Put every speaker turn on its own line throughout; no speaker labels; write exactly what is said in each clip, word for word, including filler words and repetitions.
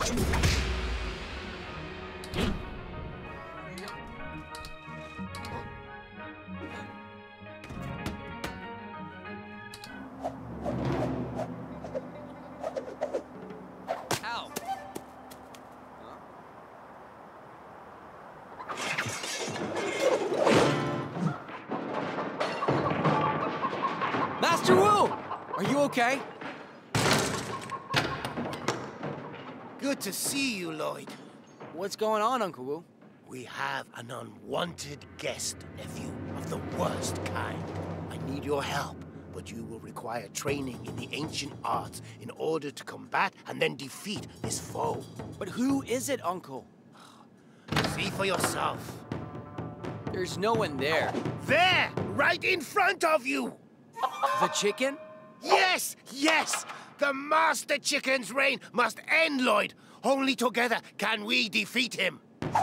Master Wu! Are you okay?
Good to see you, Lloyd.
What's going on, Uncle Wu?
We have an unwanted guest, nephew, of the worst kind. I need your help, but you will require training in the ancient arts in order to combat and then defeat this foe.
But who is it, Uncle?
See for yourself.
There's no one there.
There! Right in front of you!
The chicken?
Yes! Yes! The Master Chicken's reign must end, Lloyd. Only together can we defeat him.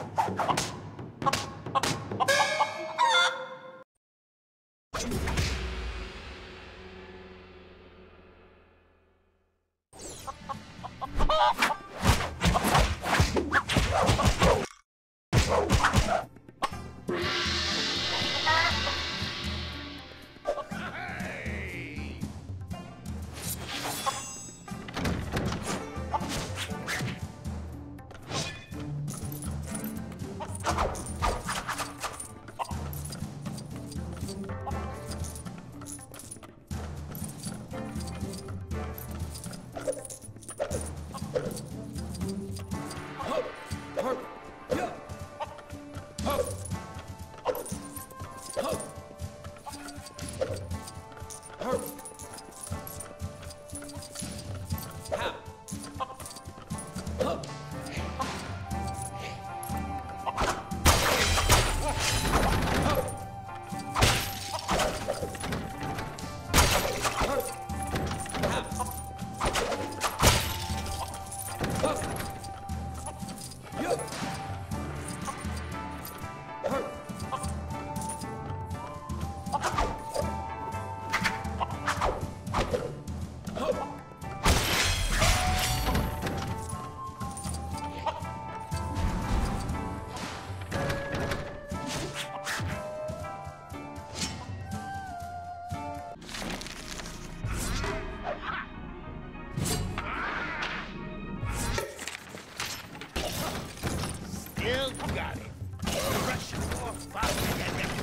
Still got it. Rush more faster than that.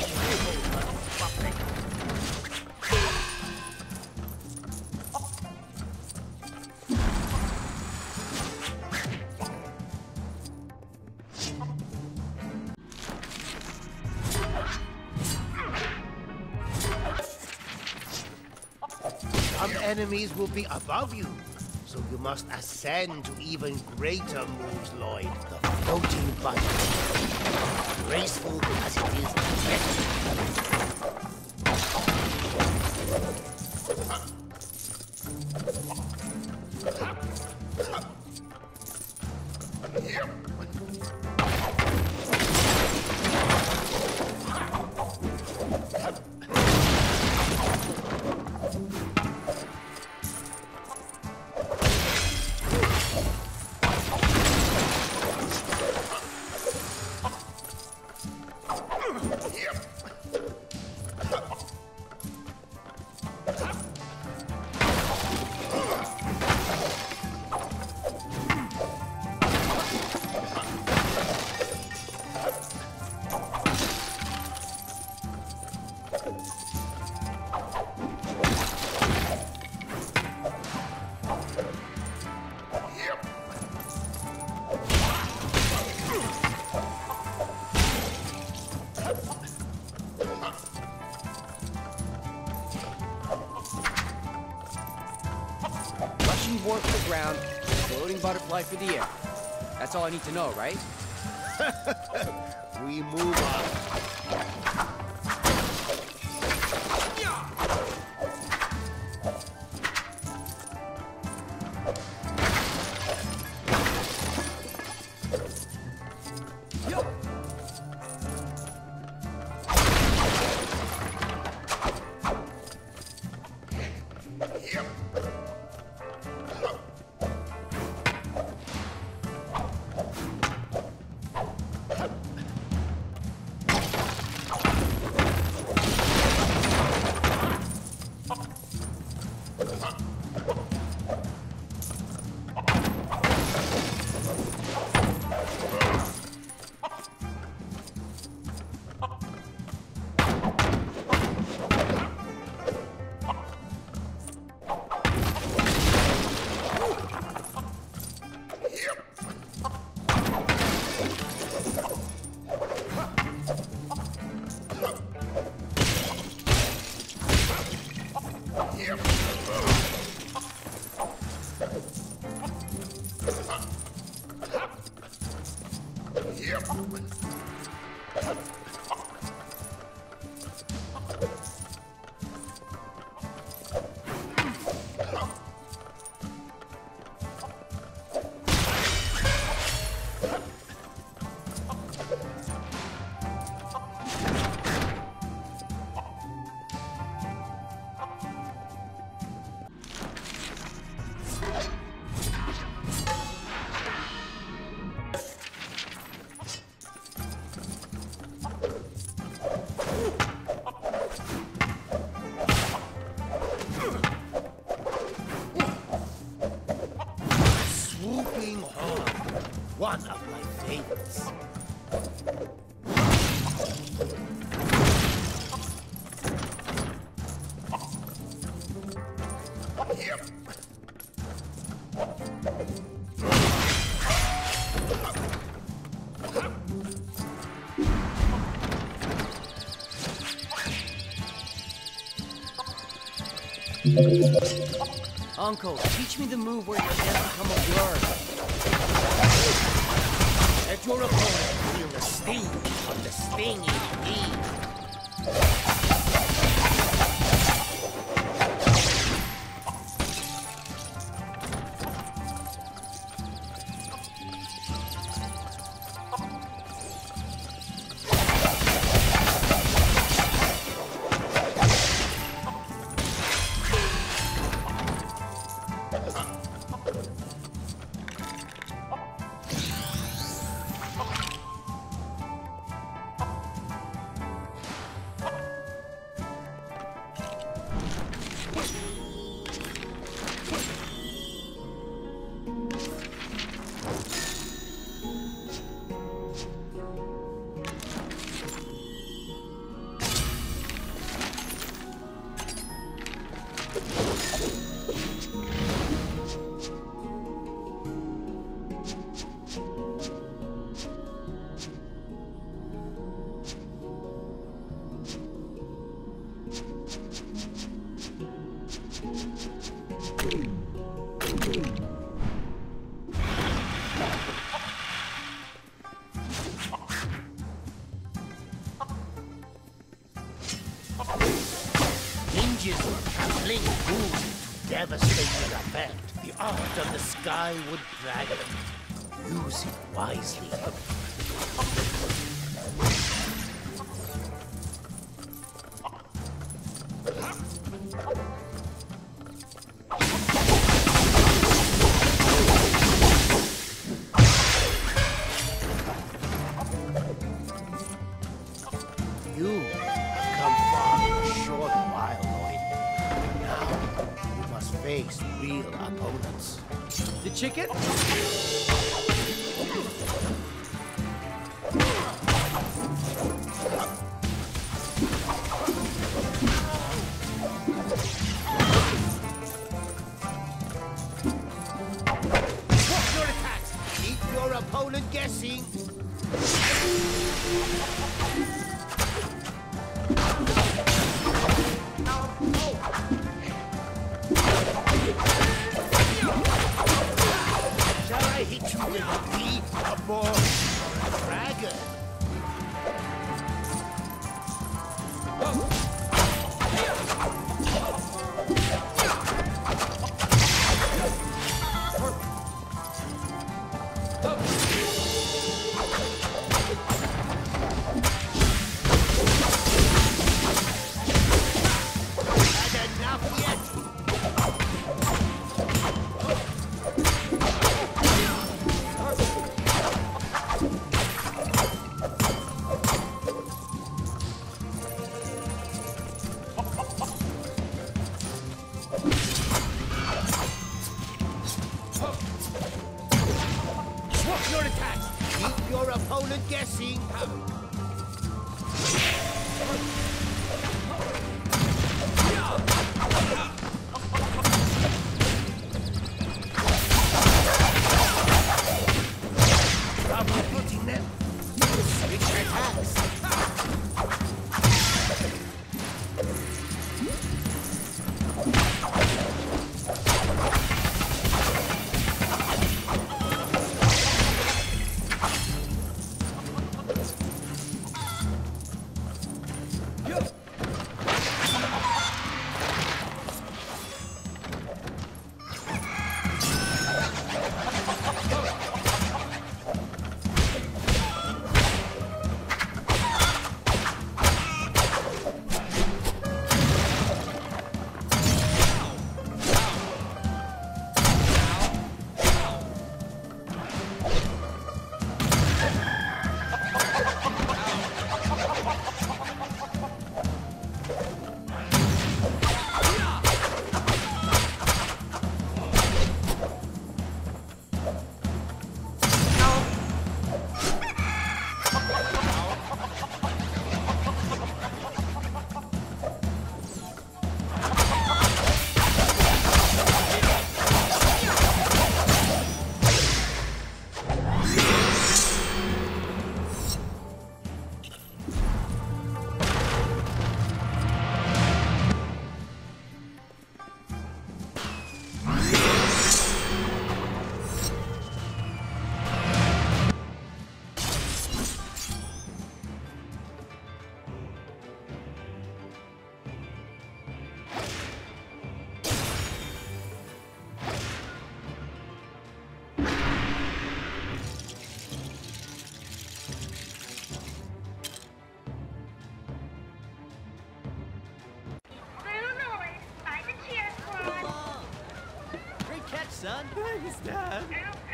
Some enemies will be above you, so you must ascend to even greater moves, Lloyd. The floating button. Graceful as it is effective.
Warp to the ground, floating butterfly for the air. That's all I need to know, right?
We move on. One of my favorites.
Uncle, teach me the move where your hands become a blur.
Let your opponent feel the sting of the stinging bee. Fling fools to devastating effect. The art of the Skywood Dragon. Use it wisely. You have come far in a short while, Lloyd. Now, you must face real opponents.
The chicken?
Watch your attacks! Keep your opponent guessing! Shall I hit you with a bee, a ball, or a dragon? Had enough yet? opponent guessing. I'm putting them. Switch attacks.
Son. Thanks, Dad.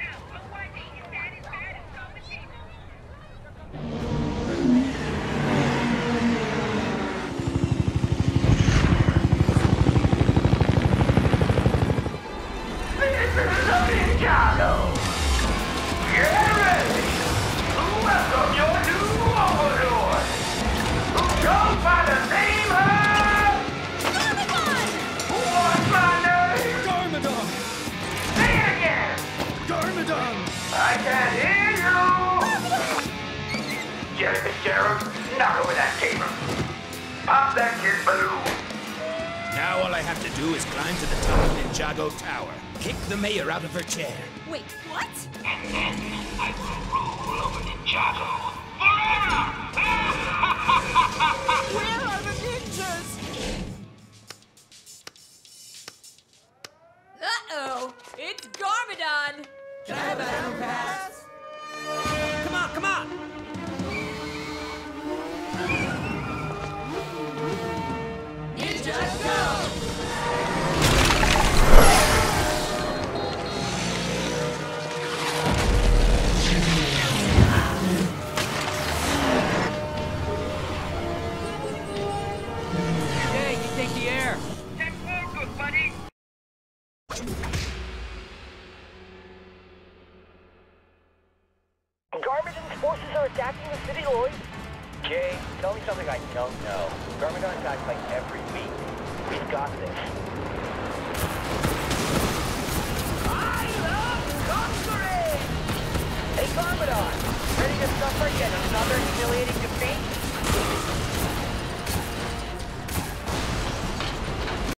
Knock over that table. Pop that kid's balloon.
Now all I have to do is climb to the top of Ninjago Tower, kick the mayor out of her chair.
Wait, what?
And then I will rule over Ninjago forever!
Where are the ninjas? Uh-oh! It's Garmadon!
Can I have a battle pass? Come on, come on!
Ninjas go!
Hey, you take the air.
Take focus, buddy!
Garmadon's forces are attacking the city, Lloyd. Jay, tell me something I don't know. Garmadon attacks like every week. We've got this. I love conquering! Hey, Garmadon! Ready to suffer yet another humiliating defeat?